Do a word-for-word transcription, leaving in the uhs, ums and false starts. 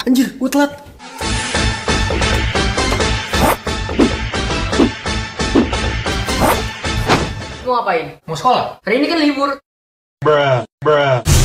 Anjir, gue telat. Mau ngapain? Mau sekolah? Hari ini kan libur. Bruh, bruh.